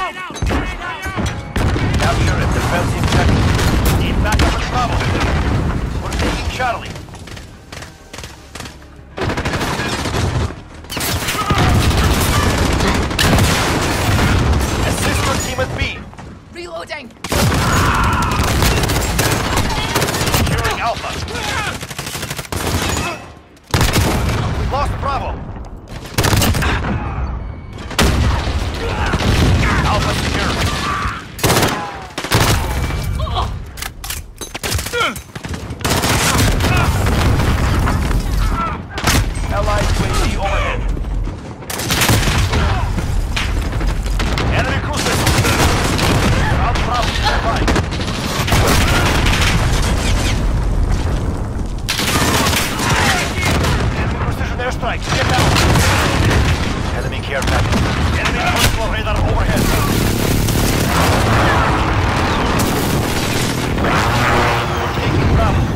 Capture and defense objective. Need backup at Bravo. We're taking Charlie. Assist your team at B. Reloading. Securing Alpha. We lost Bravo. Alpha secure. Allied UAV overhead. Enemy cruise missile. Ground Bravo, stand by. Enemy precision airstrike, get down. Enemy care package. Enemy personal radar overhead. We're taking Bravo.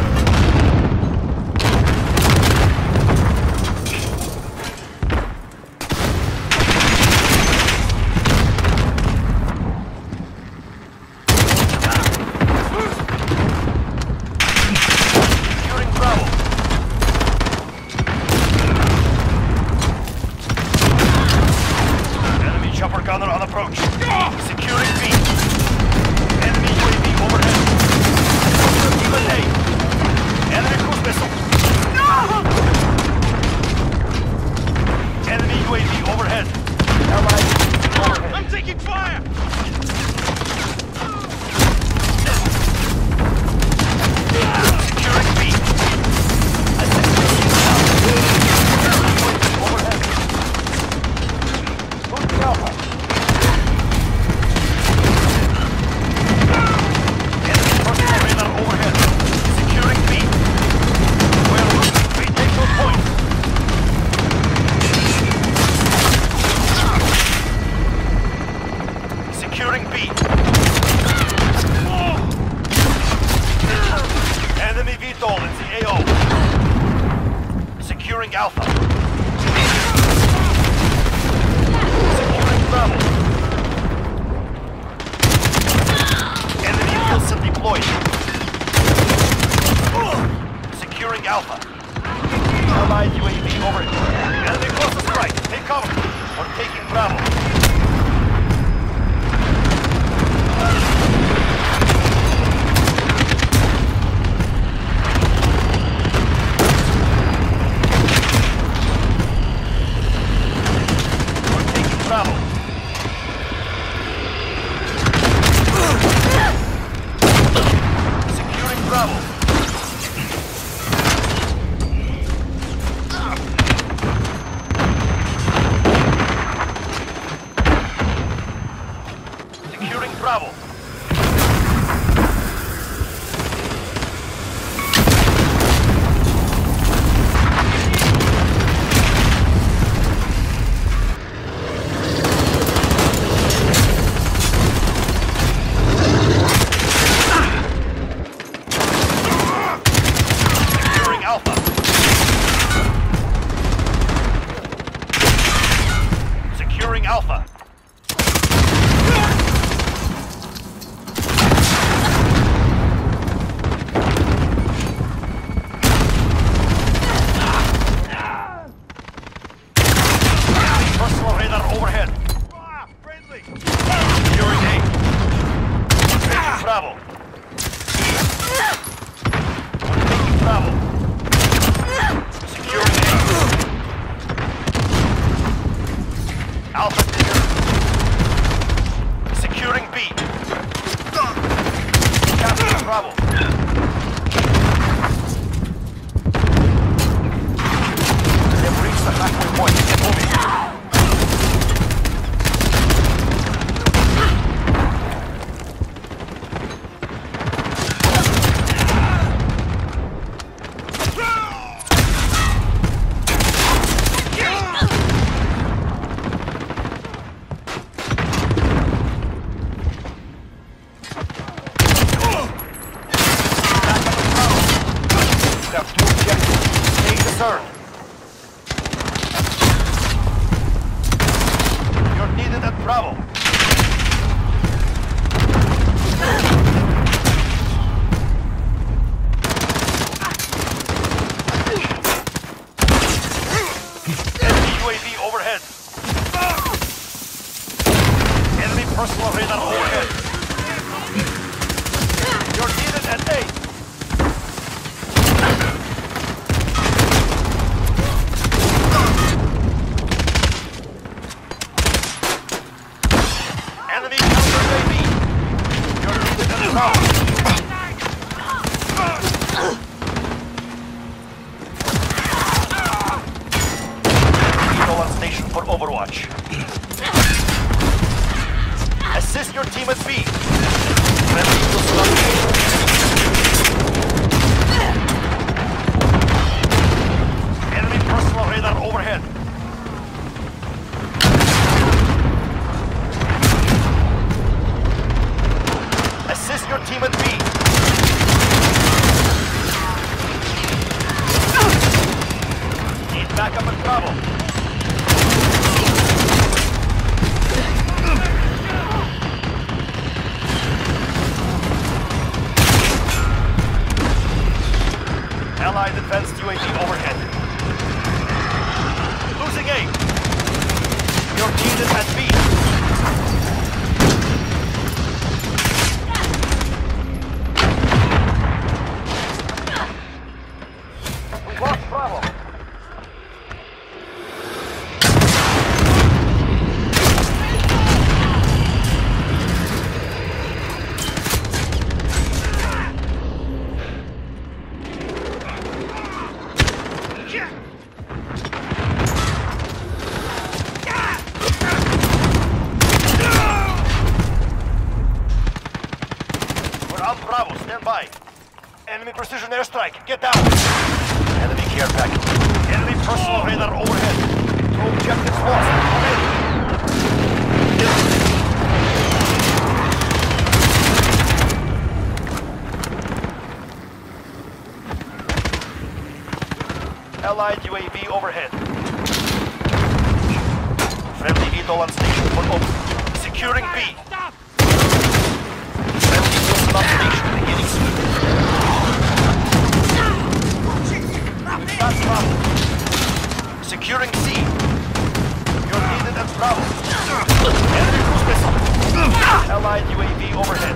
Gunner on approach. Securing B. Enemy UAV overhead. Even A. Enemy cruise missile. Enemy UAV overhead. Allied overhead. I'm taking fire! Securing B. Overhead. Moving Alpha. Overhead. Securing B. Well, retake those points. Securing B. Enemy VTOL in the AO. Securing Alpha. Securing Bravo. Enemy Wilson deployed. Securing Alpha. Allied UAV overhead. Enemy close to strike. Take cover. We're taking Bravo. We're taking Bravo. Securing Bravo. Bravo. Securing Alpha. Securing Alpha. Personal radar overhead. Friendly. Securing A. Taking Bravo. We're taking Bravo. Securing A. Alpha clear. Securing B. Capturing Bravo. They've reached the halfway point. Get moving. Sir. You're needed at Bravo. personal radar overhead. You're needed at A. Enemy counter UAV. You're needed at Bravo. On station for Overwatch. Assist your team at B. Friendly will start. Enemy personal radar overhead. Assist your team at B. Need backup at Bravo. Allied advanced UAV overhead. Losing A. Your team is at B. We lost Bravo. Bravo, stand by. Enemy precision airstrike, get down. Enemy care package. Enemy personal radar overhead. Two objectives lost. Already. Allied UAV overhead. Friendly VTOL on station for over. Securing B. Stop station beginning soon. That's Bravo. Securing C. You're needed at Bravo. Enemy cruise missile. Allied UAV overhead.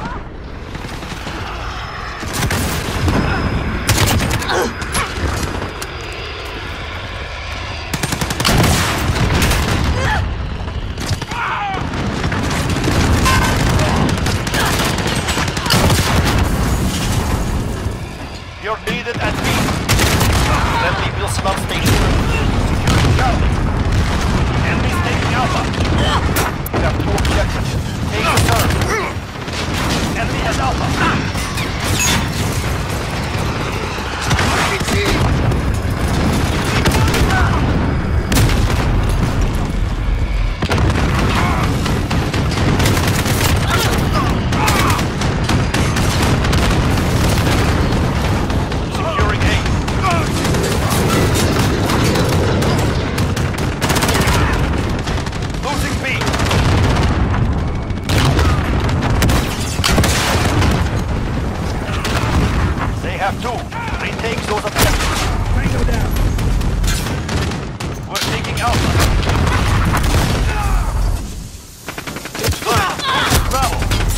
You're needed at B. Friendly Wilson on station. Securing Charlie. Enemies taking Alpha. We have two objectives. Take the turn. Enemy has Alpha. Have two. Retake those objectives. Tango down. We're taking Alpha. Bravo.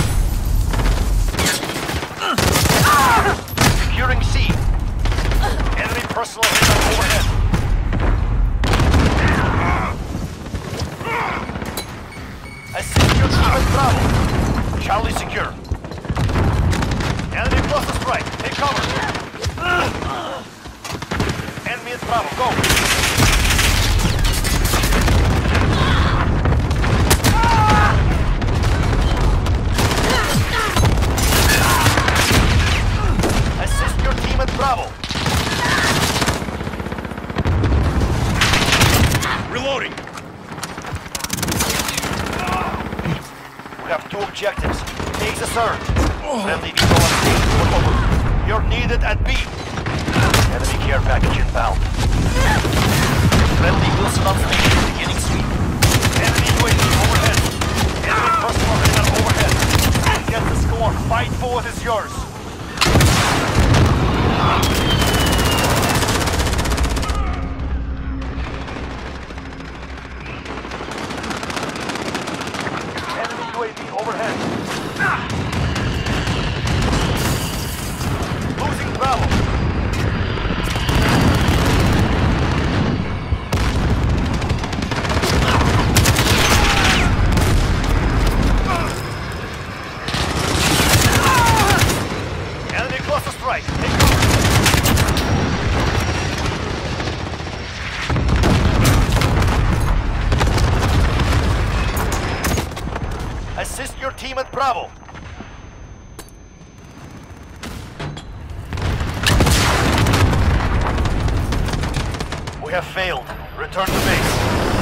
Securing C. Enemy personal radar overhead. Assist your team at Bravo. Charlie secure. Enemy cluster strike. Take cover. Enemy at Bravo. Go. Assist your team at Bravo. Reloading. We have two objectives. Take the third. Friendly VTOL on station for over. You're needed at B. Enemy care package inbound. Friendly Wilson on station beginning sweep. Enemy UAV overhead. Enemy personal radar overhead. Get the score. Fight for what is yours. Enemy overhead. Losing Bravo. Enemy cluster strike. Take cover. Assist your team at Bravo. We have failed. Return to base.